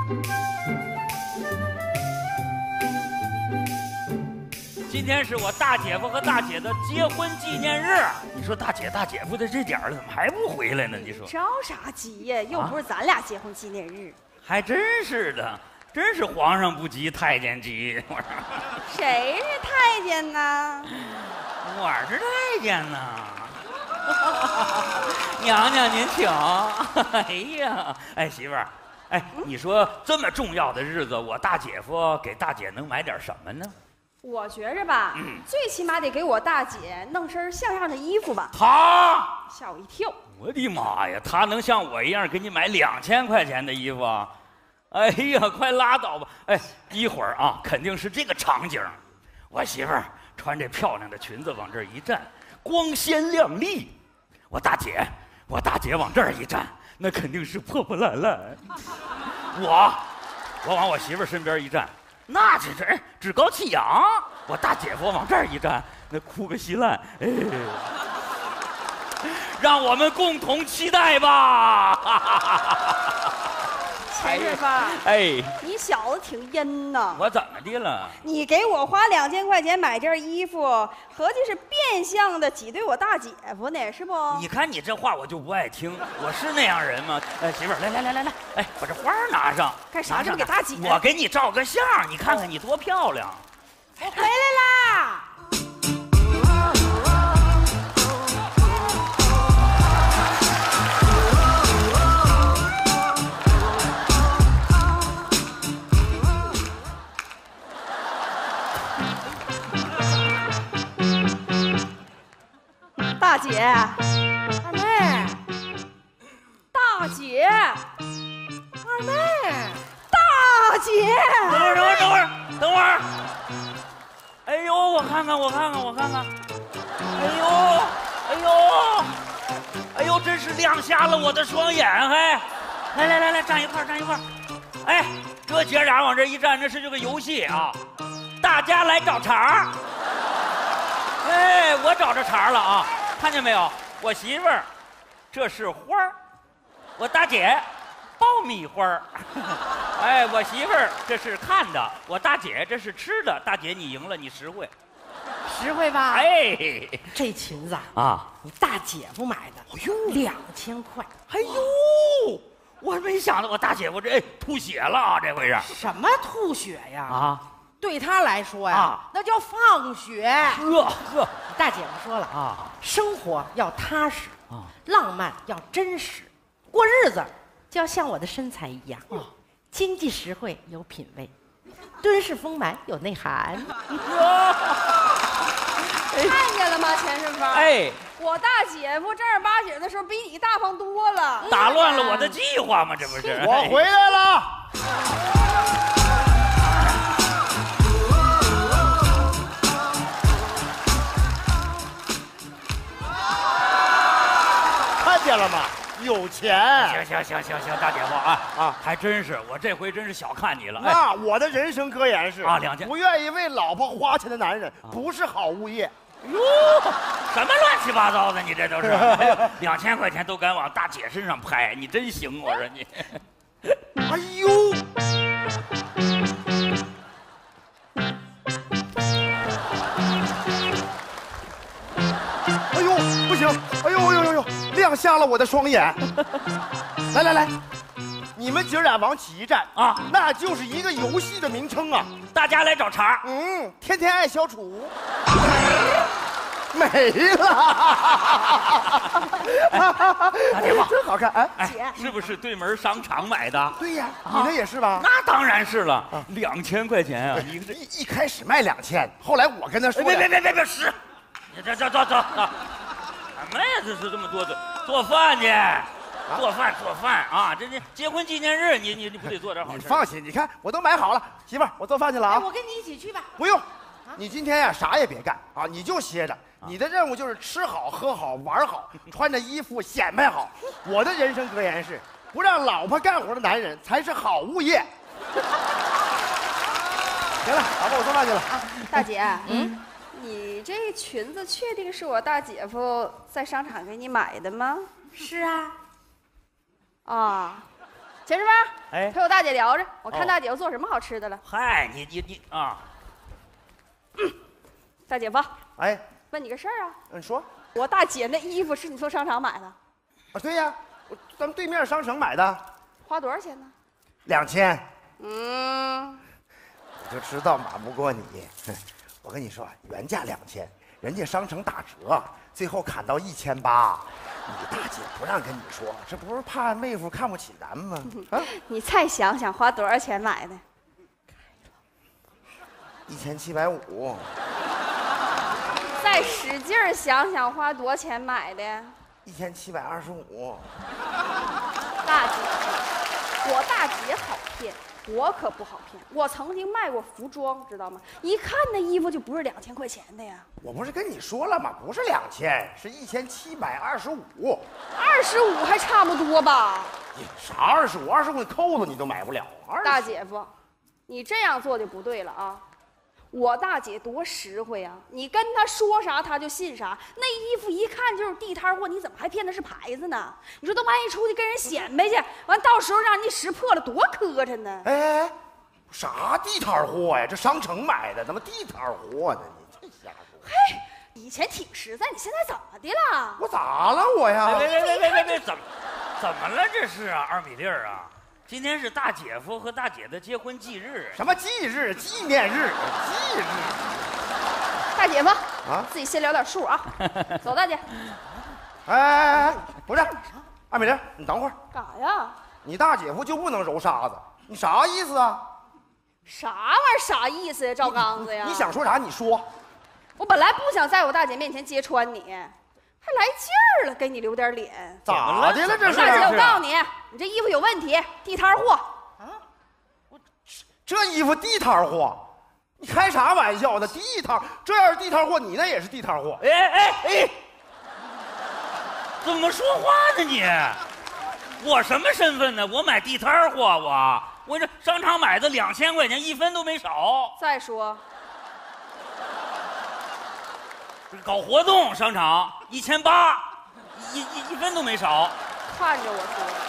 今天是我大姐夫和大姐的结婚纪念日，你说大姐大姐夫的这点儿了，怎么还不回来呢？你说着啥急呀？又不是咱俩结婚纪念日。 还真是的，真是皇上不急太监急。 谁是太监呢？ 我是太监呢。娘娘您请。哎呀，哎媳妇儿，哎，你说这么重要的日子，我大姐夫给大姐能买点什么呢？ 我觉着吧，最起码得给我大姐弄身像样的衣服吧。 他吓我一跳！ 我的妈呀，他能像我一样给你买2000块钱的衣服啊？哎呀，快拉倒吧！哎，一会儿啊，肯定是这个场景，我媳妇儿穿这漂亮的裙子往这儿一站，光鲜亮丽；我大姐往这儿一站，那肯定是破破烂烂。我往我媳妇儿身边一站。那这是趾高气扬，我大姐夫往这儿一站，那哭个稀烂，哎，让我们共同期待吧。 钱顺风， 哎， 你小子挺阴呐！ 我怎么的了？ 你给我花2000块钱买件衣服，合计是变相的挤兑我大姐夫呢，是不？ 你看你这话我就不爱听，我是那样人吗？哎，媳妇儿，来，哎，把这花拿上。 干啥？这不给大姐？ 我给你照个相，你看看你多漂亮。 我回来啦！大姐，二妹，大姐，二妹，大姐， 等会儿。哎呦，我看看。哎呦，真是亮瞎了我的双眼，还。来，站一块儿。哎，这姐俩往这一站，这是这个游戏啊，大家来找茬。哎，我找着茬了啊！看见没有？我媳妇儿，这是花儿；我大姐，爆米花儿。哎，我媳妇儿这是看的，我大姐这是吃的。大姐你赢了，你实惠， 实惠吧？ 哎， 这裙子啊， 你大姐夫买的，哎呦，2000块。 哎呦，我没想到我大姐夫这吐血了啊，这回是什么吐血呀？ 啊， 对他来说呀，那叫放血。 呵， 大姐夫说了啊，生活要踏实啊，浪漫要真实，过日子就要像我的身材一样啊，经济实惠有品位，敦实丰满有内涵。 看见了吗，钱顺风？ 哎， 我大姐夫正儿八经的时候比你大方多了， 打乱了我的计划吗？这不是？ 我回来了。看见了吗？有钱。 行，大姐夫啊，还真是，我这回真是小看你了。 那我的人生格言是啊，2000， 不愿意为老婆花钱的男人不是好物业。 哟，什么乱七八糟的？你这都是2000块钱都敢往大姐身上拍，你真行！我说你， 哎呦！哎呦，不行！哎呦，亮瞎了我的双眼！来，你们姐俩往起一站啊， 那就是一个游戏的名称啊！ 大家来找茬。 天天爱消除。没了， 大姐夫真好看！哎， 姐， 是不是对门商场买的？ 对呀，你那也是吧？ 那当然是了，2000块钱啊！ 一开始卖2000，后来我跟他说， 别使，你走，什么呀？这是这么多的做饭去，做饭啊！这结婚纪念日，你不得做点好事？ 你放心，你看我都买好了，媳妇儿，我做饭去了啊！ 我跟你一起去吧。 不用，你今天呀啥也别干啊，你就歇着。你的任务就是吃好、喝好、玩好，穿着衣服显摆好。我的人生格言是：不让老婆干活的男人才是好物业。行了，老婆，我做饭去了。 大姐，你这裙子确定是我大姐夫在商场给你买的吗？ 是啊。 啊， 钱师傅， 哎陪我大姐聊着，我哦看大姐夫做什么好吃的了。 嗨，你啊， 大姐夫， 哎， 问你个事儿啊， 你说我大姐那衣服是你从商场买的， 啊？对呀，咱们对面商城买的花多少钱呢 ，2000。 嗯， 我就知道瞒不过你。我跟你说，原价2000，人家商城打折，最后砍到1800。你大姐不让跟你说，这不是怕妹夫看不起咱吗？啊你再想想花多少钱买的？ 1750。 再使劲儿想想花多少钱买的？ 1725。 大姐，我大姐好骗，我可不好骗。我曾经卖过服装，知道吗？一看那衣服就不是2000块钱的呀。 我不是跟你说了吗？不是2000，是1725。 25还差不多吧？ 啥25你扣子你都买不了。 大姐夫，你这样做就不对了啊！我大姐多实惠啊，你跟她说啥她就信啥。那衣服一看就是地摊货，你怎么还骗的是牌子呢？你说，都万一出去跟人显摆去，完到时候让人家识破了，多磕碜呢！ 哎，啥地摊货呀？这商城买的，怎么地摊货呢？你这瞎说。 嘿，以前挺实在，你现在怎么的了？ 我咋了我呀？ 别，怎么了这是啊？二米粒儿啊，今天是大姐夫和大姐的结婚纪日。 什么忌日、纪念日、忌日？ 大姐夫啊， 自己先聊点数啊。走，大姐。 哎，不是，二米粒，你等会儿， 干啥呀？ 你大姐夫就不能揉沙子？你啥意思啊？ 啥玩意儿？啥意思呀？赵刚子呀？ 你想说啥？你说。 我本来不想在我大姐面前揭穿你，还来劲儿了，给你留点脸。 咋的了？这是？ 大姐，我告诉你，你这衣服有问题，地摊货。 啊，这衣服地摊货？你开啥玩笑呢？地摊，这要是地摊货，你那也是地摊货。 哎，怎么说话呢你？我什么身份呢？我买地摊货，我这商场买的2000块钱，1分都没少。 再说， 搞活动商场1800，一分都没少。 看着我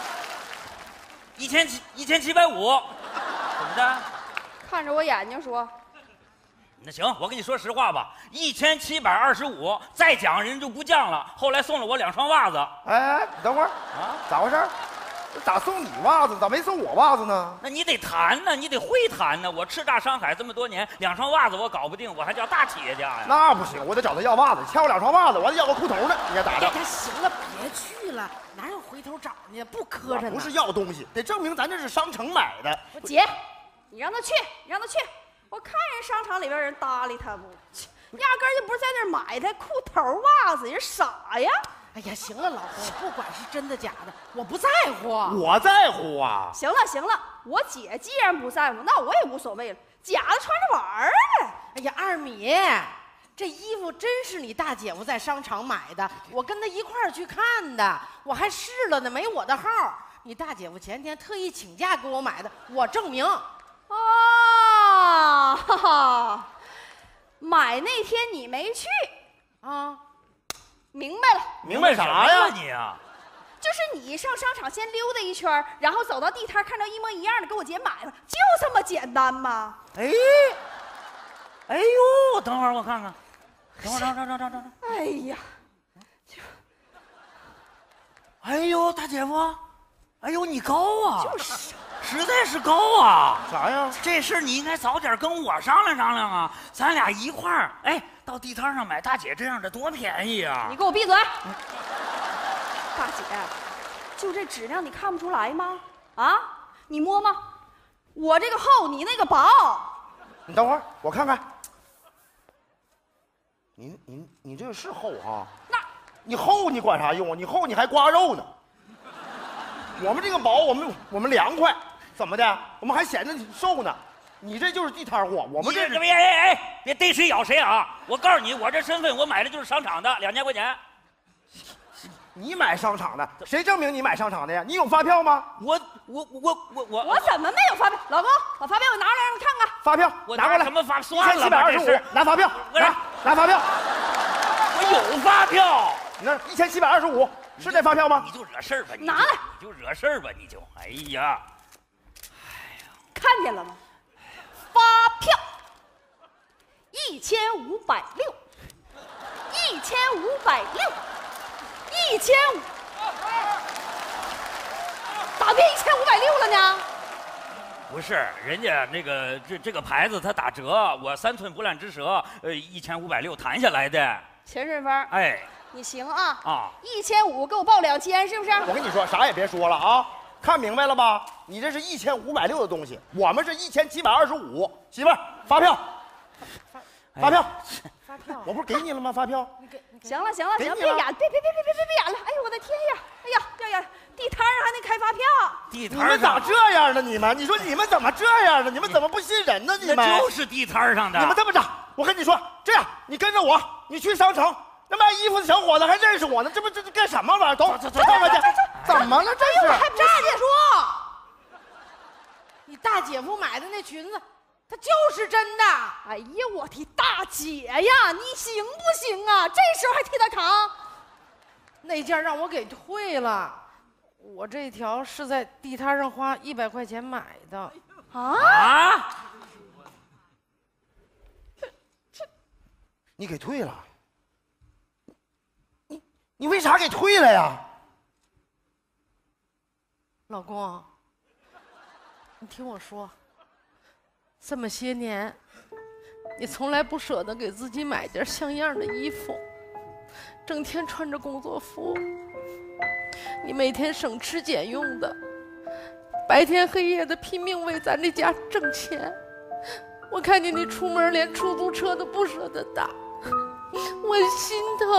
说， 1750，怎么的？ 看着我眼睛说。 那行，我跟你说实话吧，1725，再讲人就不降了。后来送了我2双袜子。 哎，你等会儿啊，咋回事？咋送你袜子？咋没送我袜子呢？ 那你得谈呢，你得会谈呢。我叱咤商海这么多年，2双袜子我搞不定，我还叫大企业家呀。 那不行，我得找他要袜子。欠我2双袜子，我还得要个裤头呢。你看咋的？ 行了，别去了，哪有回头找呢？不磕碜呢。 不是要东西，得证明咱这是商城买的。 姐，你让他去，你让他去。我看人商场里边人搭理他不，压根儿就不是在那儿买的裤头袜子，人傻呀！ 哎呀，行了，老公，不管是真的假的，我不在乎。 我在乎啊！ 行了，我姐既然不在乎，那我也无所谓了，假的穿着玩儿呗。 哎呀，二米，这衣服真是你大姐夫在商场买的，我跟他一块儿去看的，我还试了呢，没我的号。你大姐夫前天特意请假给我买的，我证明。 啊，哈哈，买那天你没去啊？ 明白了， 明白啥呀你啊？ 就是你上商场先溜达一圈，然后走到地摊看到一模一样的，给我姐买了，就这么简单吗？ 哎呦，等会儿我看看，等会儿。 哎呀， 哎呦，大姐夫，哎呦你高啊！ 就是， 实在是高啊！ 啥呀？ 这事你应该早点跟我商量商量啊，咱俩一块儿，哎，到地摊上买大姐这样的多便宜啊！ 你给我闭嘴！大姐，就这质量你看不出来吗？啊，你摸摸，我这个厚，你那个薄。 你等会儿，我看看。你这个是厚哈？ 那你厚你管啥用啊？你厚你还刮肉呢。我们这个薄，我们凉快，怎么的？我们还显得瘦呢。你这就是地摊货，我们这是别逮谁咬谁啊！我告诉你，我这身份我买的就是商场的2000块钱。 你买商场的，谁证明你买商场的呀？你有发票吗？ 我怎么没有发票？老公，把发票我拿来让你看看。 发票我拿过来。 什么发？算了吧，这 1725 是， 拿发票，拿发票。 我有发票。 你那1725是这发票吗？ 你就惹事儿吧你。 拿来。 你就惹事儿吧，你就，哎呀， 看见了吗？发票1560，1560，1500，咋变1560了呢？ 不是，人家那个这个牌子它打折，我3寸不烂之舌，1560谈下来的。 钱顺风， 哎， 你行啊啊 ，1500给我报2000，是不是？ 我跟你说，啥也别说了啊，看明白了吧？你这是1560的东西，我们是1725。媳妇儿，发票，发票， 发票， 我不是给你了吗？发票。 行了，别给你了演，别演了！哎呦我的天呀！哎呀，地摊上还能开发票？ 地摊你们咋这样呢？你们说你们怎么这样呢？你们怎么不信人呢？你们那就是地摊上的。 你们这么着，我跟你说，这样你跟着我，你去商城，那卖衣服的小伙子还认识我呢，这干什么玩意儿？走，看看去，怎么了？这是还不是说，你大姐夫买的那裙子，它就是真的。 哎呀，我的大姐呀，你行不行啊？这时候还替他扛？ 那件让我给退了，我这条是在地摊上花100块钱买的。 啊！ 你给退了？你为啥给退了呀？ 老公，你听我说，这么些年，你从来不舍得给自己买件像样的衣服，整天穿着工作服，你每天省吃俭用的，白天黑夜的拼命为咱这家挣钱。我看见你出门连出租车都不舍得打，我心疼。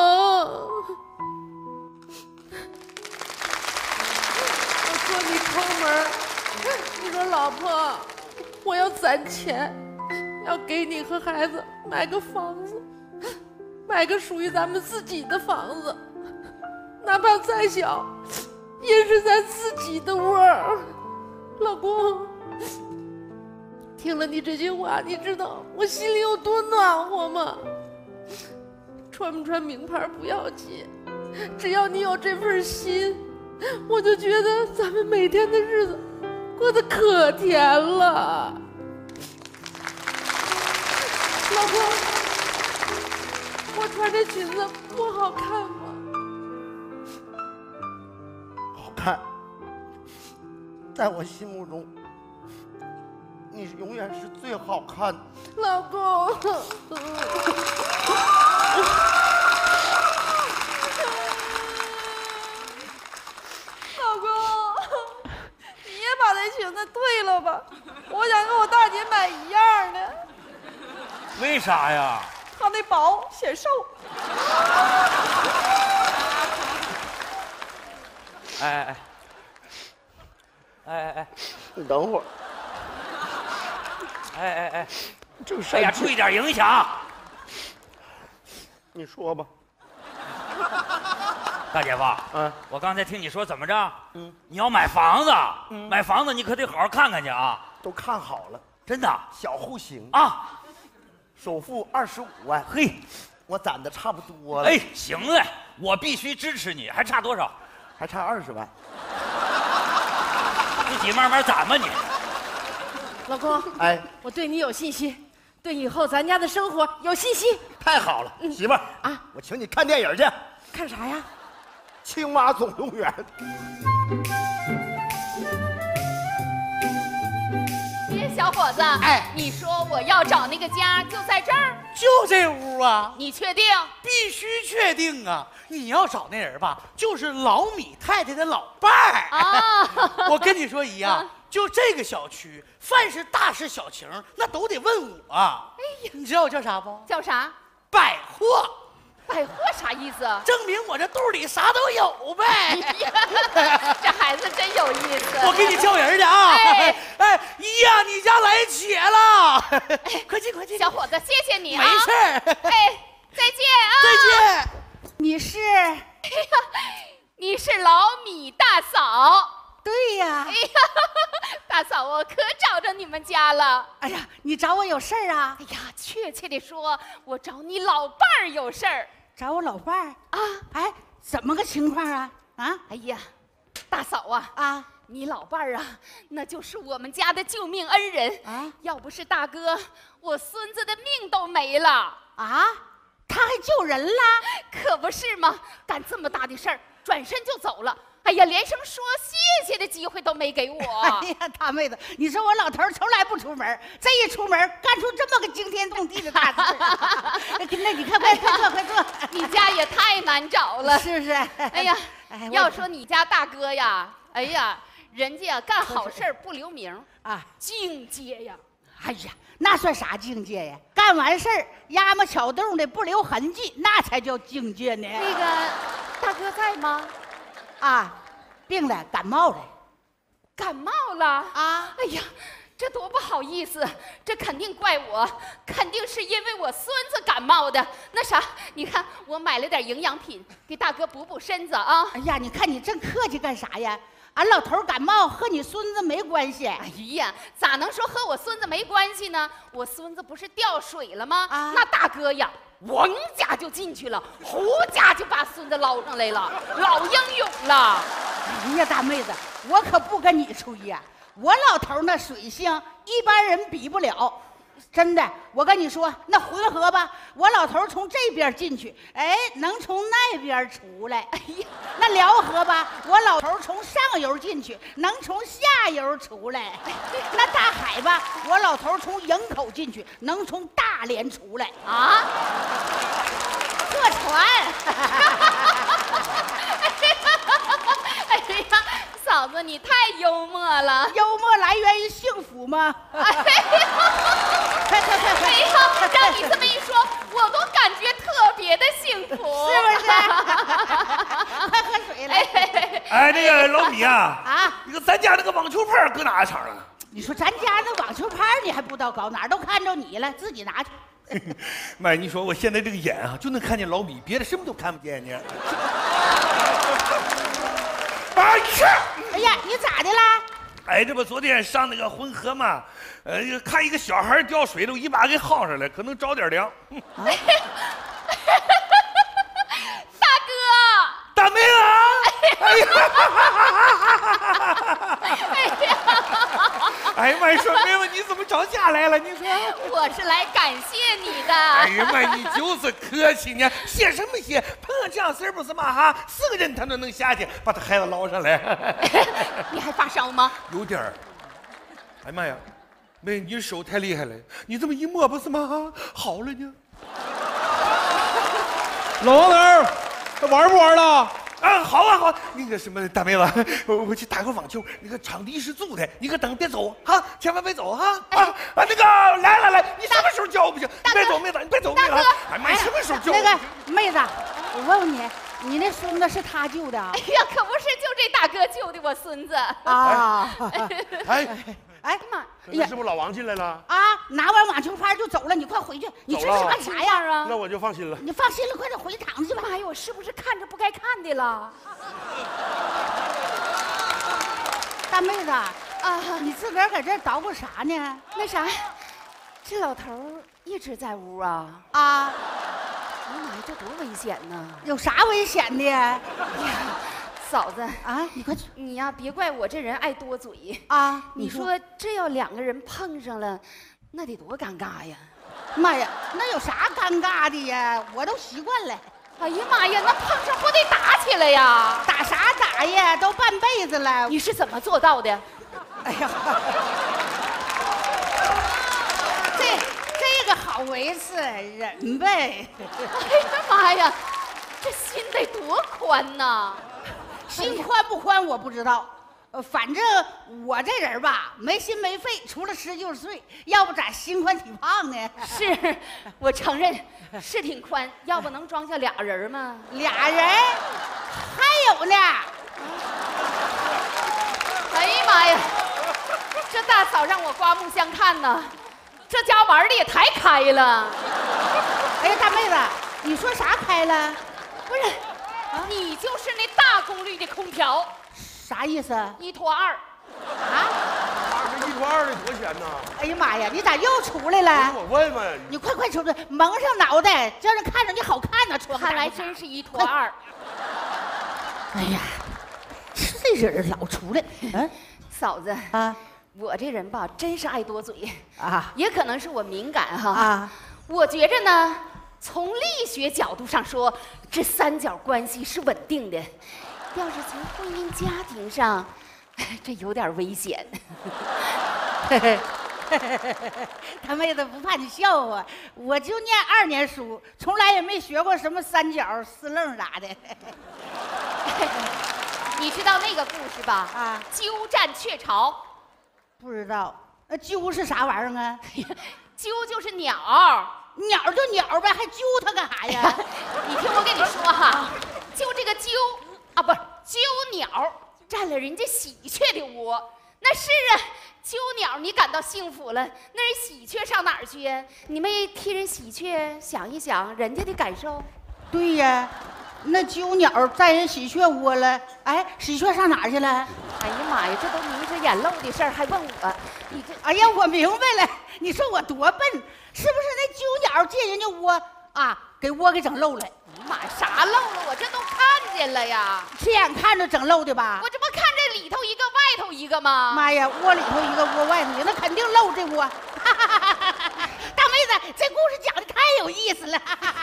我说你抠门，你说老婆，我要攒钱，要给你和孩子买个房子，买个属于咱们自己的房子，哪怕再小，也是咱自己的窝儿。老公，听了你这句话，你知道我心里有多暖和吗？穿不穿名牌不要紧，只要你有这份心，我就觉得咱们每天的日子过得可甜了。老公，我穿这裙子不好看吗？ 好看，在我心目中，你永远是最好看的。 老公， 老公，你也把那裙子退了吧，我想跟我大姐买一样的。 为啥呀？ 她那薄显瘦。 哎， 你等会儿， 哎， 这个哎呀，注意点影响。 你说吧。 大姐夫， 嗯， 我刚才听你说怎么着？你要买房子，买房子你可得好好看看去啊！ 都看好了， 真的小户型， 啊， 首付25万， 嘿， 我攒的差不多了， 哎，行嘞，我必须支持你，还差多少？ 还差20万。 自己慢慢攒吧你。 老公， 哎， 我对你有信心，对以后咱家的生活有信心。 太好了，媳妇儿啊， 我请你看电影去，《 看啥呀？ 青蛙总动员》。 小伙子， 哎你说我要找那个家就在这儿， 就这屋啊， 你确定？ 必须确定啊！你要找那人吧，就是老米太太的老伴儿啊我跟你说姨啊，就这个小区，凡是大事小情，那都得问我。哎呀，你知道我叫啥不？ 叫啥？ 百货， 百货啥意思？ 证明我这肚里啥都有呗。 这孩子真有意思。 我给你叫人去啊！哎，姨呀，你家来且了，快进快进。 小伙子，谢谢你啊。 没事儿。 哎，再见啊！ 再见。 你是？ 哎呀，你是老米大嫂。 对呀。 哎呀，大嫂，我可找着你们家了。 哎呀，你找我有事儿啊？ 哎呀，确切地说，我找你老伴儿有事儿。 找我老伴儿啊？ 哎，怎么个情况啊？啊？ 哎呀， 大嫂啊， 啊， 你老伴儿啊，那就是我们家的救命恩人啊！ 要不是大哥，我孙子的命都没了。 啊，他还救人了？ 可不是吗？干这么大的事儿，转身就走了。哎呀，连声说谢谢的机会都没给我。 哎呀，大妹子，你说我老头儿从来不出门，这一出门干出这么个惊天动地的大事儿，那你看，快坐，快坐。 你家也太难找了， 是不是？ 哎呀， 哎我要说你家大哥呀，哎呀，人家干好事儿不留名啊， 境界呀。 哎呀，那算啥境界呀？干完事儿压么巧动的不留痕迹，那才叫境界呢。 那个大哥在吗？ 啊，病了，感冒了感冒了啊！ 哎呀，这多不好意思，这肯定怪我，肯定是因为我孙子感冒的。那啥，你看我买了点营养品，给大哥补补身子啊。 哎呀，你看你真客气干啥呀？俺老头感冒和你孙子没关系。 哎呀，咋能说和我孙子没关系呢？我孙子不是掉水了吗？ 啊那大哥呀，王家就进去了，胡家就把孙子捞上来了，老英勇了。 哎呀，大妹子，我可不跟你吹呀，我老头那水性一般人比不了。真的，我跟你说，那浑河吧，我老头从这边进去，哎，能从那边出来。哎呀，那辽河吧，我老头从上游进去，能从下游出来。那大海吧，我老头从营口进去，能从大连出来。 啊， 坐船。 哎呀，嫂子你太幽默了。 幽默来源于幸福吗？ 哎呀， 快！ 哎呀，让你这么一说，我都感觉特别的幸福， 是不是？快喝水来。 哎，那个老米啊， 啊， 那个咱家那个网球拍搁哪场了？ 你说咱家那网球拍你还不知道搞哪儿，都看着你了，自己拿去。 妈，你说我现在这个眼啊，就能看见老米，别的什么都看不见呢。哎呀！ 哎呀，你咋的啦？ 哎，这不昨天上那个浑河嘛，看一个小孩掉水里，我一把给薅上来，可能着点凉。 大哥， 大妹子，哎呀！哎呀妈呀，说妹妹你怎么找家来了？你说？ 我是来感谢你的。 哎呀妈，你就是客气呢，谢什么谢？碰上这样事儿不是嘛哈，4个人他都能下去把他孩子捞上来。 你还发烧吗？ 有点儿。哎呀妈呀，妹，你手太厉害了，你这么一摸不是嘛哈，好了呢。 老王头，玩不玩了？ 啊，好啊好，那个什么大妹子，我去打个网球，那个场地是租的，你可等别走哈，千万别走哈那个来，你什么时候叫我不行？你别走妹子，你别走妹子。哎妈，什么时候叫我？ 那个妹子，我问问你，你那孙子是他救的啊？ 哎呀，可不是，就这大哥救的我孙子。 啊， 哎， 妈， 那是不是老王进来了？ 啊！拿完网球拍就走了，你快回去！你这是干啥呀？ 啊那我就放心了。 你放心了，快点回厂去吧。 妈呀，我是不是看着不该看的了？ 大妹子啊，你自个儿搁这儿捣鼓啥呢？ 那啥，这老头儿一直在屋啊。 啊， 哎呀妈呀，这多危险呐！ 有啥危险的？ 嫂子啊，你快你呀，别怪我这人爱多嘴。 啊！ 你说这要2个人碰上了，那得多尴尬呀！ 妈呀，那有啥尴尬的呀？我都习惯了。 哎呀妈呀，那碰上不得打起来呀？ 打啥打呀？都半辈子了。 你是怎么做到的？ 哎呀，这个好维持，忍呗。 哎呀妈呀，这心得多宽呐！ 心宽不宽我不知道，反正我这人吧，没心没肺，除了吃就是睡，要不咋心宽体胖呢？ 是，我承认是挺宽，要不能装下俩人吗？ 俩人，还有呢。 哎呀妈呀，这大嫂让我刮目相看呐，这家玩的也太开了。 哎呀，大妹子，你说啥开了？ 不是，你就是那大功率的空调啥意思？ ，1拖2。 啊 ，1拖2的多钱呢？ 哎呀妈呀，你咋又出来了？ 我问问， 你快出来，蒙上脑袋，叫人看着你好看呢。穿看来真是1拖2。 哎呀，这人老出来。嗯， 嫂子啊我这人吧，真是爱多嘴啊， 也可能是我敏感哈。 啊， 我觉着呢，从力学角度上说，这三角关系是稳定的。要是从婚姻家庭上，这有点危险。 大妹子不怕你笑话，我就念2年书，从来也没学过什么三角、四棱啥的。 你知道那个故事吧？ 啊， 鸠占鹊巢。 不知道，鸠是啥玩意儿啊？ 鸠就是鸟， 鸟就鸟呗，还揪它干啥呀？ 你听我跟你说哈，就这个鸠啊，不是鸠鸟占了人家喜鹊的窝，那是啊，鸠鸟你感到幸福了，那人喜鹊上哪儿去呀？你没替人喜鹊想一想人家的感受？ 对呀，那鸠鸟占人喜鹊窝了，哎，喜鹊上哪儿去了？ 哎呀妈呀，这都明着眼露的事儿，还问我？你这， 哎呀，我明白了，你说我多笨，是不是那鸠鸟进人家窝啊，给窝给整漏了？ 妈，啥漏了？我这都看见了呀！ 亲眼看着整漏的吧？ 我这不看这里头一个外头一个吗？ 妈呀，窝里头一个，窝外头一个，那肯定漏这窝。大妹子，这故事讲的太有意思了。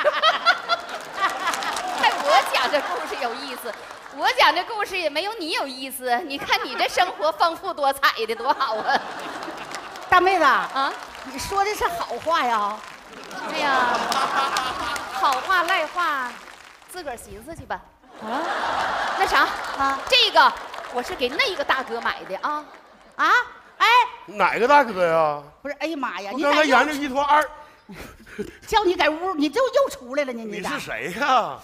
看我讲这故事有意思，我讲这故事也没有你有意思。你看你这生活丰富多彩的，多好啊！ 大妹子啊， 你说的是好话呀？ 哎呀，好话赖话，自个儿寻思去吧。 啊， 那啥啊， 这个我是给那个大哥买的啊。 啊，哎， 哪个大哥呀？ 不是，哎呀妈呀， 我刚才研究一坨二。 叫你在屋，你就又出来了呢？ 你是谁呀？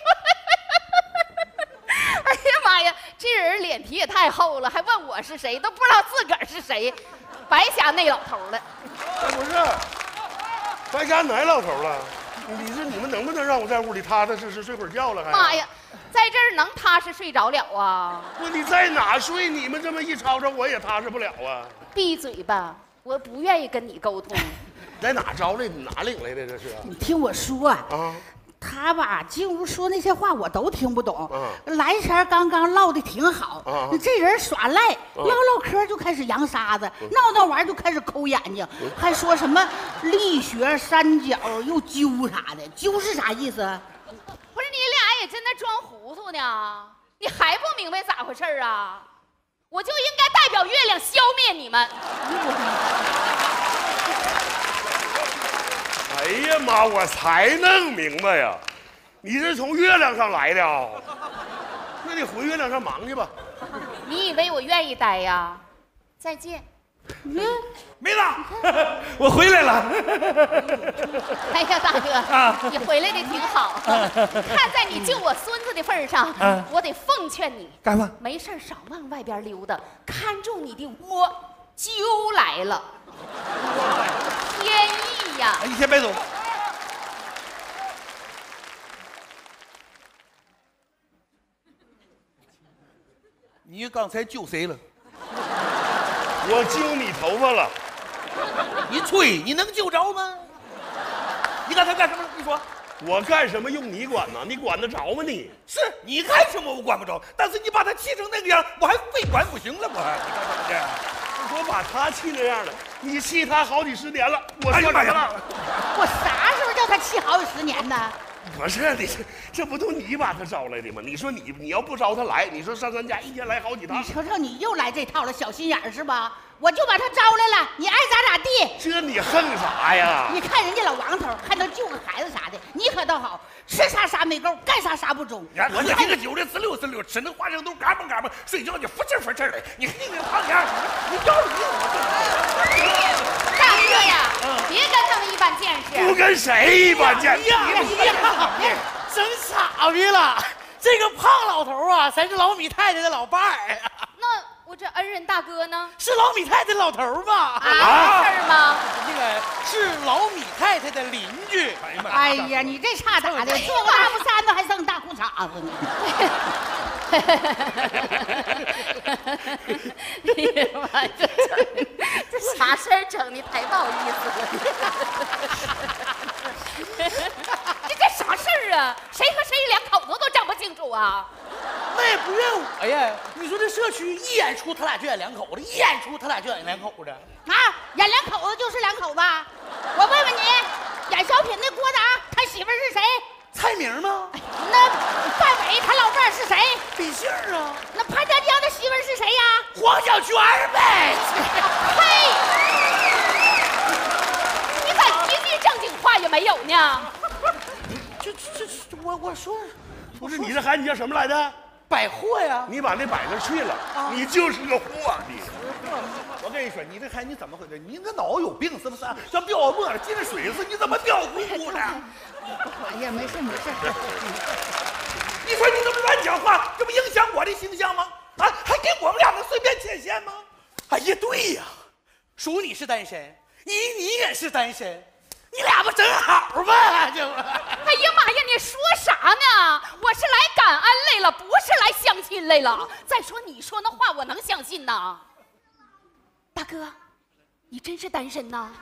哎呀妈呀，这人脸皮也太厚了，还问我是谁，都不知道自个儿是谁，白瞎那老头了。 不是，白瞎哪老头了？你们能不能让我在屋里踏踏实实睡会儿觉了？还妈呀，在这儿能踏实睡着了啊？ 不，你在哪睡？你们这么一吵吵，我也踏实不了啊！ 闭嘴吧，我不愿意跟你沟通。 在哪招来？哪领来的？这是？ 你听我说啊， 他吧进屋说那些话我都听不懂。来前刚刚唠的挺好，这人耍赖，唠嗑就开始扬沙子，闹完就开始抠眼睛，还说什么力学三角又揪啥的，揪是啥意思？ 不是你俩也真的装糊涂呢？你还不明白咋回事啊？我就应该代表月亮消灭你们。 哎呀妈！我才弄明白呀，你是从月亮上来的啊？那你回月亮上忙去吧。 你以为我愿意待呀？再见。 妹子，我回来了。 哎呀，大哥，你回来的挺好。看在你救我孙子的份上，我得奉劝你， 干嘛？ 没事少往外边溜达，看住你的窝。鸠来了，天意呀！ 你先别走。你刚才救谁了？ 我揪你头发了。 你吹，你能救着吗？你刚才干什么了？你说。 我干什么用你管呢？你管得着吗你？ 是你干什么我管不着，但是你把他气成那个样，我还非管不行了，我还你干什么去？ 我把他气那样了，你气他好几十年了，我说什么了？ 我啥时候叫他气好几十年呢？ 不是你这不都你把他招来的吗？你说你要不招他来，你说上咱家一天来好几趟。 你瞅瞅你又来这套了，小心眼儿是吧？我就把他招来了，你爱咋咋地。 这你恨啥呀？ 你看人家老王头还能救个孩子啥的，你可倒好，吃啥啥没够，干啥啥不中。 我这个酒的滋溜滋溜，吃那花生都嘎嘣嘎嘣，睡觉就扶哧扶哧的。你胖样，你要大哥呀，别跟他们一般见识。 不跟谁一般见识？ 真傻逼了！这个胖老头啊，才是老米太太的老伴儿。 那我这恩人大哥呢？ 是老米太太老头吗？ 啊，是吗？ 那个是老米太太的邻居。 哎呀，你这差咋的？做个大布衫子还剩大裤衩子呢。 哎呀妈呀，这啥事儿整的太不好意思了。这啥事儿啊？谁和谁两口子都整不清楚啊？ 那也不怨我呀！你说这社过去一演出他俩就演两口子，一演出他俩就演两口子。 啊，演两口子就是两口子。我问问你，演小品的郭达，他媳妇儿是谁？ 蔡明吗？ 那范伟他老伴儿是谁？ 李杏儿啊。 那潘家江的媳妇儿是谁呀？ 黄小娟呗。 嘿，你咋一句正经话也没有呢？ 我说， 不是你这孩子，你叫什么来着？ 百货呀。 你把那摆那去了，你就是个货你。我跟你说，你这孩子你怎么回事？你这脑有病是不是？像掉沫进了水似的，你怎么掉乎乎的？ 哎呀，没事没事。 你说你这么乱讲话，这不影响我的形象吗？啊，还给我们两个随便牵线吗？ 哎呀，对呀，叔你是单身，你也是单身，你俩不正好吗？这不。 哎呀妈呀，你说啥呢？我是来感恩来了，不是来相亲来了。再说你说那话，我能相信呐？大哥，你真是单身呐？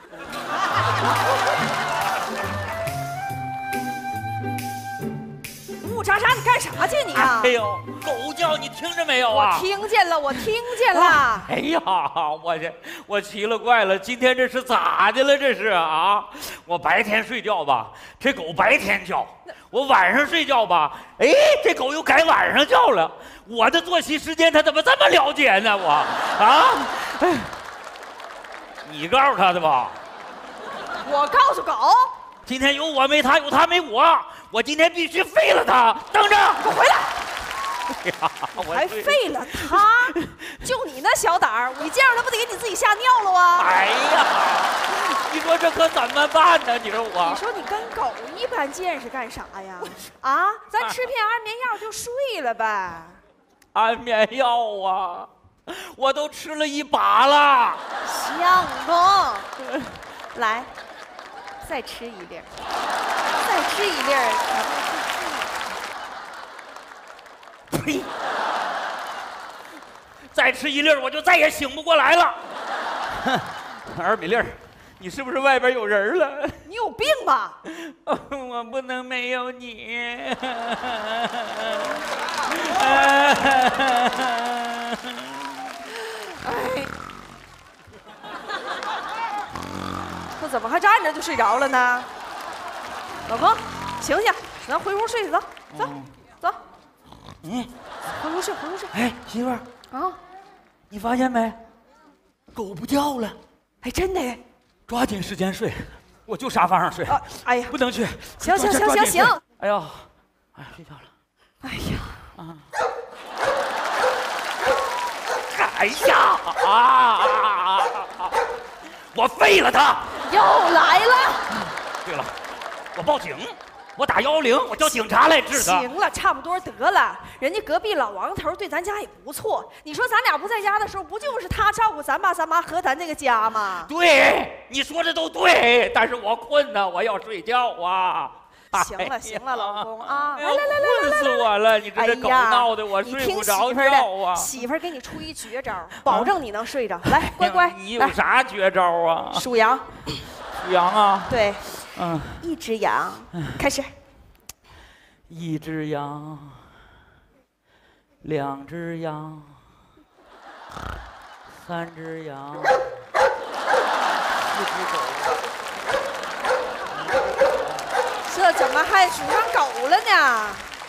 呜喳喳，你干啥去你啊？ 哎呦，狗叫你听着没有啊？ 我听见了，我听见了。 哎呀，我奇了怪了，今天这是咋的了？这是啊，我白天睡觉吧，这狗白天叫；我晚上睡觉吧，哎，这狗又改晚上叫了。我的作息时间它怎么这么了解呢？我啊，哎，你告诉他的吧？ 我告诉狗， 今天有我没他，有他没我。我今天必须废了他！等着， 给我回来！ 哎呀，我还废了他？就你那小胆儿，你这样他不得给你自己吓尿了啊？ 哎呀，你说这可怎么办呢？你说我， 你说你跟狗一般见识干啥呀？啊，咱吃片安眠药就睡了呗。 安眠药啊，我都吃了1把了。 相公，来，再吃一粒儿。再吃一粒儿， 呸！再吃一粒儿，我就再也醒不过来了。二米粒儿，你是不是外边有人了？ 你有病吧？ 我不能没有你。 哎，这怎么还站着就睡着了呢？老公，醒醒，咱回屋睡去，走走走。回屋睡，回屋睡。 哎，媳妇儿啊， 你发现没？狗不叫了。 哎，真的。 抓紧时间睡，我就沙发上睡。 哎呀， 不能去。 行行行行行。 哎呦，哎，睡觉了。 哎呀啊！哎呀啊！我废了他！ 又来了。 对了。我报警，我打110，我叫警察来治他。 行了，差不多得了。人家隔壁老王头对咱家也不错。你说咱俩不在家的时候，不就是他照顾咱爸咱妈和咱这个家吗？ 对，你说的都对，但是我困呢，我要睡觉啊。 行了行了，老公啊，来， 困死我了！你这狗闹的，我睡不着觉啊。 媳妇儿给你出一绝招，保证你能睡着。来，乖乖。 你有啥绝招啊？ 数羊。 数羊啊？ 对。一只羊，开始。 一只羊，2只羊，3只羊，4只狗。 这怎么还数上狗了呢？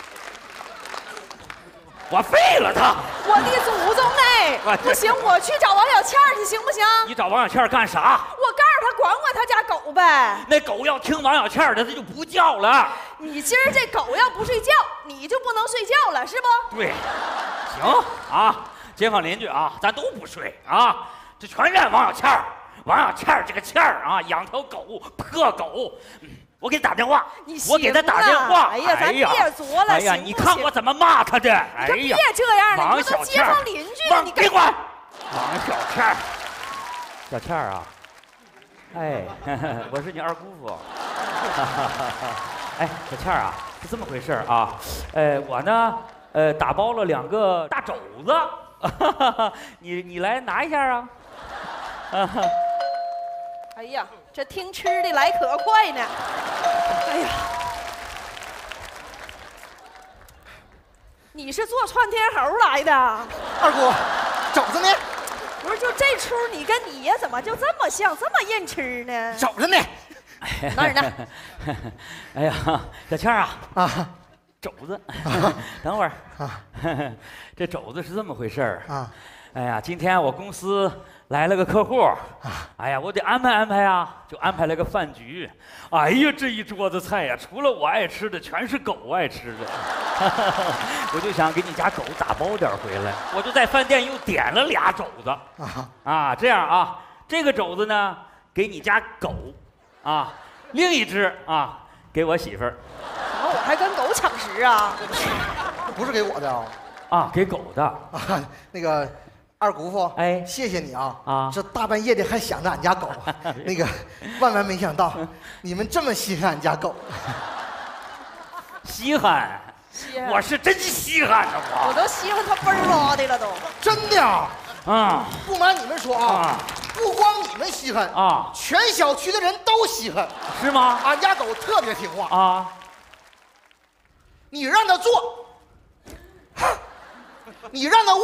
我废了他！ 我的祖宗哎！不行，我去找王小倩去，行不行？ 你找王小倩干啥？ 我告诉他管他家狗呗。 那狗要听王小倩的，它就不叫了。 你今儿这狗要不睡觉，你就不能睡觉了，是不？ 对，行啊，街坊邻居啊，咱都不睡啊，这全怨王小倩。王小倩这个倩儿啊，养条狗，破狗。我给他打电话，我给他打电话。 哎呀，咱别作了。 哎呀，你看我怎么骂他的？哎呀， 别这样了， 王小倩， 街坊邻居了，你别管。王小倩，小倩啊，哎，我是你二姑父。哎，小倩啊，是这么回事啊。我呢，打包了2个大肘子，你来拿一下啊。 哎呀，这听吃的来可快呢！哎呀， 你是做窜天猴来的？ 二姑，肘子呢？ 不是，就这出你跟你爷怎么就这么像，这么认吃呢？ 肘子呢？ 哪儿呢？ 哎呀，小倩儿啊，肘子，等会儿啊，这肘子是这么回事儿啊。哎呀，今天我公司来了个客户，哎呀，我得安排安排啊，就安排了个饭局。哎呀，这一桌子菜呀，除了我爱吃的，全是狗爱吃的。我就想给你家狗打包点回来，我就在饭店又点了俩肘子。啊，这样啊，这个肘子呢给你家狗，啊，另一只啊给我媳妇儿。 怎么我还跟狗抢食啊？ 不是给我的啊， 啊，给狗的。 啊，那个二姑父， 哎， 谢谢你啊！ 啊， 这大半夜的还想着俺家狗，那个万万没想到你们这么稀罕俺家狗。 稀罕，我是真稀罕的我都稀罕它嘣儿拉的了都。 真的啊！ 啊， 不瞒你们说啊，不光你们稀罕啊， 全小区的人都稀罕。 是吗？ 俺家狗特别听话啊， 你让它坐，你让它卧，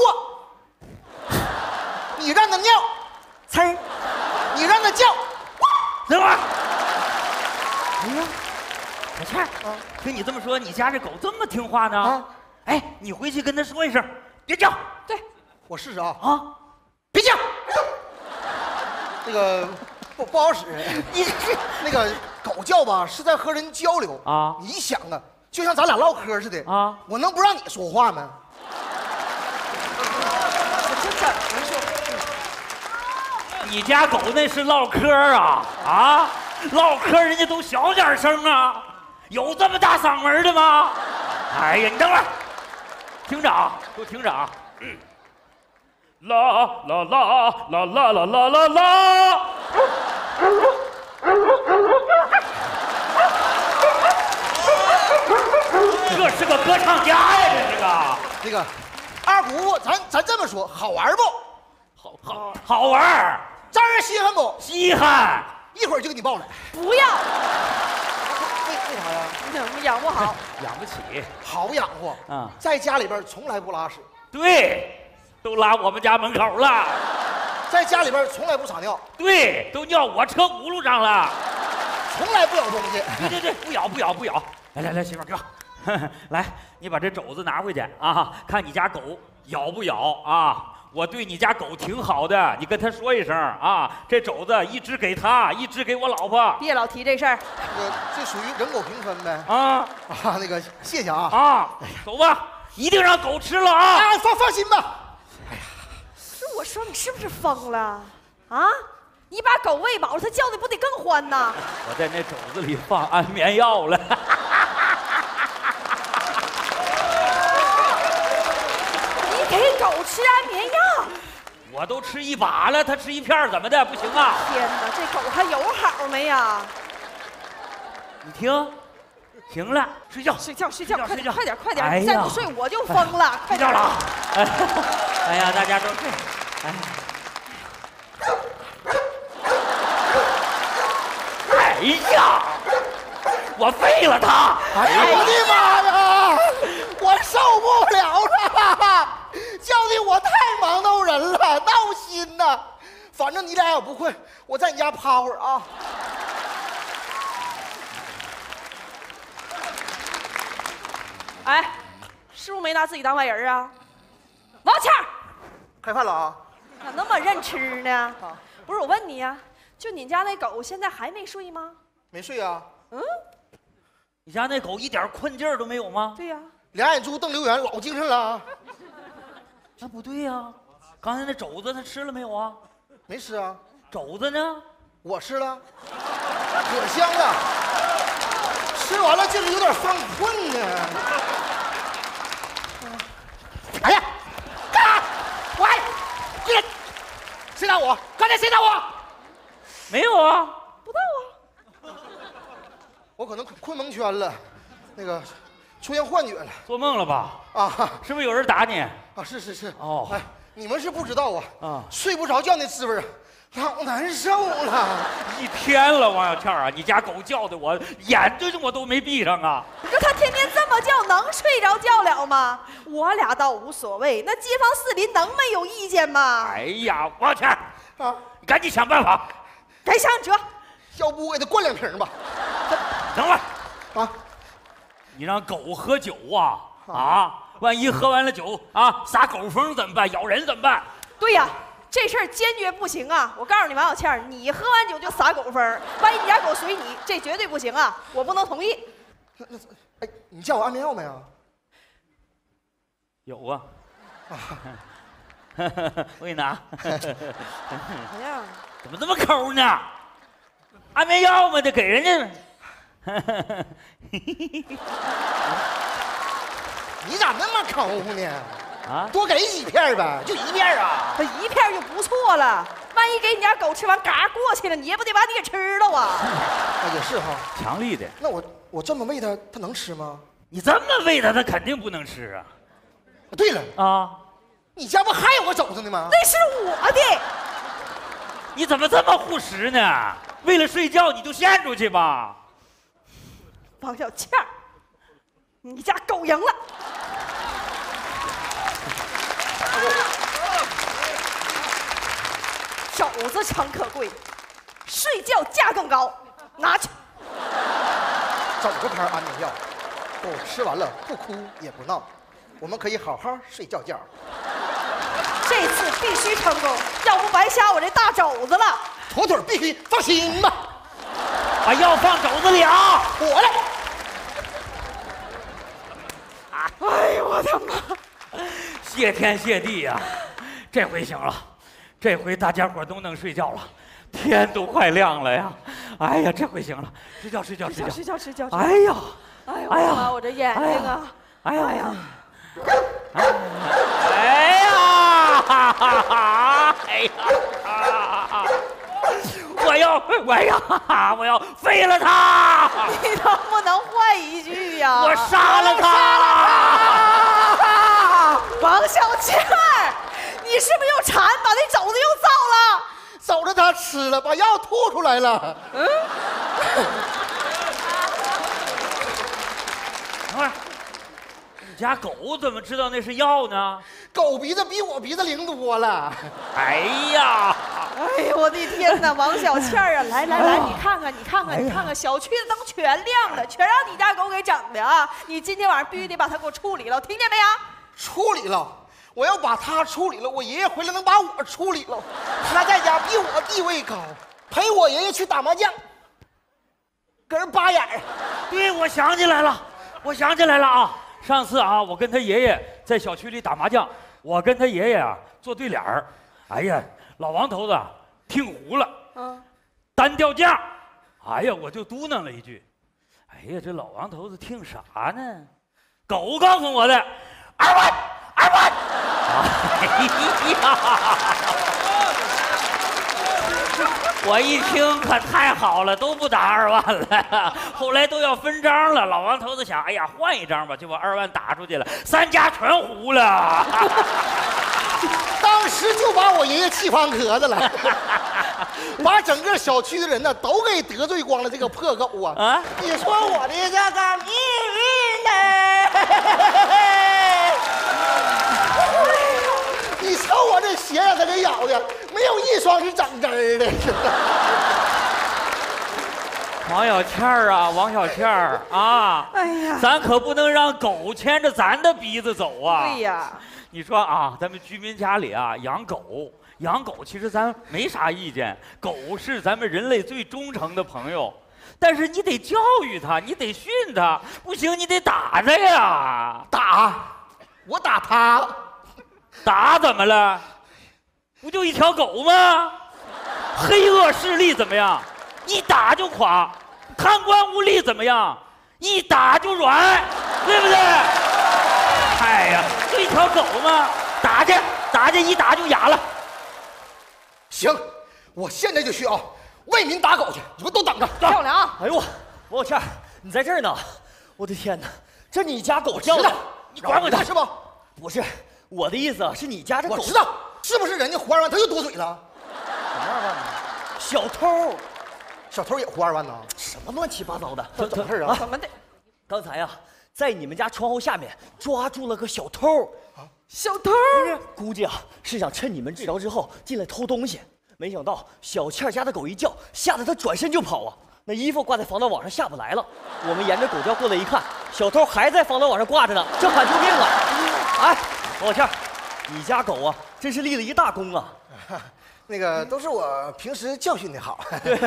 你让它尿， 呲儿， 你让它叫。 等会儿。哎呀，小倩儿，听你这么说，你家这狗这么听话呢？啊，哎，你回去跟它说一声，别叫。 对， 我试试啊。 啊， 别叫。那个不好使， 你那个狗叫吧是在和人交流啊。 你想啊，就像咱俩唠嗑似的啊， 我能不让你说话吗？ 这怎么说？ 你家狗那是唠嗑啊啊！唠嗑人家都小点声啊，有这么大嗓门的吗？哎呀，你等会儿，听着啊，给我听着啊。啦啦啦啦啦啦啦啦啦！这是个歌唱家呀，这是个。 这个二姑，咱这么说，好玩不？ 好玩。 招人稀罕不？ 稀罕。 一会儿就给你抱来。 不要。 为啥呀？ 养不好， 养不起。 好养活啊，在家里边从来不拉屎。 对。都拉我们家门口了， 在家里边从来不撒尿。 对，都尿我车轱辘上了， 从来不咬东西。 对，不咬。来，媳妇儿给我，来，你把这肘子拿回去啊，看你家狗咬不咬啊？我对你家狗挺好的，你跟他说一声啊，这肘子一只给他，一只给我老婆。 别老提这事儿。 这属于人狗平分呗。 啊， 那个谢谢啊。 啊，走吧，一定让狗吃了啊！ 放心吧。 我说你是不是疯了啊？你把狗喂饱了，它叫的不得更欢呐？ 我在那肘子里放安眠药了。 你给狗吃安眠药？ 我都吃一把了，它吃一片怎么的？不行啊！ 天哪，这狗还有好没呀？ 你听，行了，睡觉， 快点！你再不睡我就疯了！ 睡觉了啊！哎呀，大家都睡。哎呀，我废了他！ 哎呀，我的妈呀！我受不了了，叫的我太忙叨人了，闹心呐。反正你俩也不困，我在你家趴会儿啊。 哎，是不是没拿自己当外人啊？王倩儿， 开饭了啊？ 咋那么认吃呢？不是我问你呀，就你家那狗现在还没睡吗？ 没睡啊。 你家那狗一点困劲儿都没有吗？ 对呀。 俩眼珠瞪溜圆，老精神了。 那不对呀，刚才那肘子它吃了没有啊？ 没吃啊。 肘子呢？ 我吃了，可香了。吃完了就是有点犯困呢。哎呀，干啥？喂，这个谁打我？刚才谁打我？ 没有啊， 不到啊。 我可能困蒙圈了，那个出现幻觉了， 做梦了吧？ 啊， 是不是有人打你？ 啊，是。 哦， 哎，你们是不知道啊，睡不着觉那滋味啊， 老难受了。 一天了，王小倩啊，你家狗叫的我眼睛我都没闭上啊！ 你说它天天这么叫，能睡着觉了吗？我俩倒无所谓，那街坊四邻能没有意见吗？ 哎呀，王小倩啊， 你赶紧想办法， 该想辙。 要不我给它灌2瓶吧？ 等会儿啊， 你让狗喝酒啊，万一喝完了酒啊撒狗疯怎么办？咬人怎么办？ 对呀，这事儿坚决不行啊！我告诉你，王小倩，你喝完酒就撒狗疯，万一你家狗随你，这绝对不行啊！我不能同意。 哎，你叫我安眠药没有？ 有啊，我给你拿。 哎呀， 怎么这么抠呢？安眠药嘛，得给人家。 你咋那么抠呢？ 啊， 多给几片呗，就1片啊？ 它1片就不错了，万一给你家狗吃完，嘎过去了，你也不得把你给吃了啊？ 也是哈， 强力的。 那我这么喂它，它能吃吗？ 你这么喂它，它肯定不能吃啊。 对了啊， 你家不还有个肘子呢吗？ 那是我的。 你怎么这么护食呢？为了睡觉你就献出去吧。 王小倩儿，你家狗赢了。肘子诚可贵，睡觉价更高，拿去。 整个盘安眠药，狗吃完了不哭也不闹，我们可以好好睡觉觉。 这次必须成功，要不白瞎我这大肘子了。 妥妥必须，放心吧。 把药放肘子里啊！ 我来。 哎呦我的妈！ 谢天谢地呀，这回行了，这回大家伙都能睡觉了，天都快亮了呀！哎呀，这回行了，睡觉。哎呀， 哎呀妈，我这眼睛啊！ 哎呀！我要废了他！ 你能不能换一句呀？ 我杀了他！ 王小倩儿，你是不是又馋，把那肘子又造了？ 走着他吃了，把药吐出来了。 等会儿，你家狗怎么知道那是药呢？ 狗鼻子比我鼻子灵多了。 哎呀！ 哎呀，我的天哪，王小倩儿啊，来，你看看，小区的灯全亮了，全让你家狗给整的啊！你今天晚上必须得把它给我处理了，听见没有？ 处理了，我要把它处理了，我爷爷回来能把我处理了。他在家比我地位高，陪我爷爷去打麻将，搁人扒眼儿。 对，我想起来了啊！上次啊，我跟他爷爷在小区里打麻将，我跟他爷爷啊做对脸儿。哎呀，老王头子听糊了，单调价。哎呀，我就嘟囔了一句：“哎呀，这老王头子听啥呢？”狗告诉我的，2万。哎呀！我一听可太好了，都不打2万了。后来都要分张了，老王头子想，哎呀，换一张吧，就把2万打出去了，3家全糊了。 当时就把我爷爷气翻壳子了，把整个小区的人呢都给得罪光了。这个破狗啊！你说我的这个命运呢？你瞅我这鞋让它给咬的，没有一双是整针儿的。 王小倩儿啊，王小倩儿啊！ 哎呀， 咱可不能让狗牵着咱的鼻子走啊！ 对呀， 你说啊，咱们居民家里啊养狗其实咱没啥意见，狗是咱们人类最忠诚的朋友，但是你得教育它，你得训它，不行你得打它呀！ 打，我打他。 打怎么了？不就一条狗吗？黑恶势力怎么样？一打就垮。贪官污吏怎么样？一打就软，对不对？哎呀，就一条狗嘛，打去，一打就哑了。 行，我现在就去啊，为民打狗去，你们都等着。 漂亮啊！ 哎呦，王小倩，你在这儿呢？我的天哪，这你家狗叫的， 你管我他是不？ 不是。我的意思是你家这狗， 我知道，是不是人家胡2万他又多嘴了？ 什么2万呢？ 小偷。 小偷也胡2万呢？ 什么乱七八糟的？ 怎么事啊？ 怎么的？ 刚才呀，在你们家窗户下面抓住了个小偷。 小偷？ 估计啊是想趁你们睡着之后进来偷东西，没想到小倩家的狗一叫，吓得他转身就跑啊。那衣服挂在防盗网上下不来了，我们沿着狗叫过来一看，小偷还在防盗网上挂着呢，正喊救命了。哎，王小倩，你家狗啊，真是立了一大功啊！ 那个都是我平时教训的好。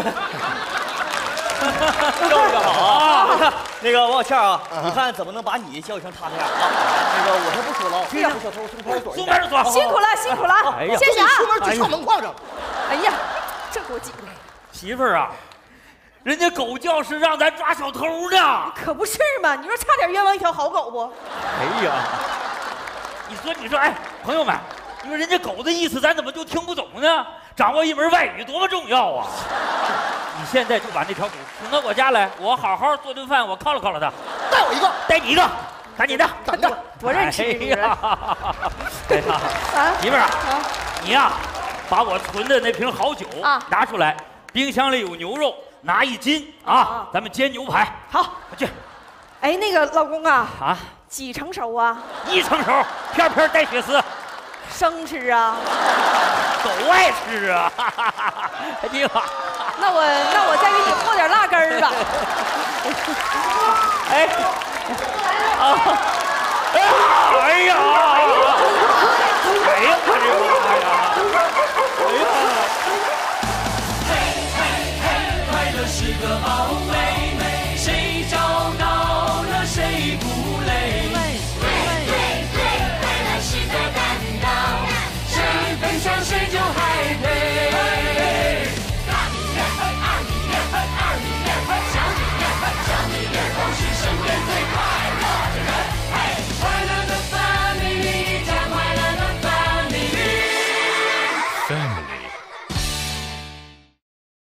教育的好啊！那个王小倩啊，你看怎么能把你教育成他那样啊？那个我才不说了，这个小偷送派出所。 送派出所。 辛苦了，辛苦了， 哎呀， 谢谢啊！ 出门就上门框上。 哎呀，这给我挤的。 媳妇儿啊，人家狗叫是让咱抓小偷呢。 可不是嘛！你说差点冤枉一条好狗不？ 哎呀，你说，哎，朋友们，你说人家狗的意思咱怎么就听不懂呢？掌握一门外语多么重要啊！你现在就把那条狗请到我家来，我好好做顿饭，我犒劳犒劳它。 带我一个， 带你一个，赶紧的， 等着。 多认识你人啊！媳妇儿啊，你呀，把我存的那瓶好酒拿出来，冰箱里有牛肉，拿1斤啊，咱们煎牛排。 好， 我去。 哎，那个老公啊， 啊， 几成熟啊 ？1成熟，片片带血丝。 生吃啊？ 狗爱吃啊，挺好。 那我再给你和点辣根儿吧。 哎，哎呀，哎呀，我的妈呀！哎呀，嘿嘿嘿，快乐是个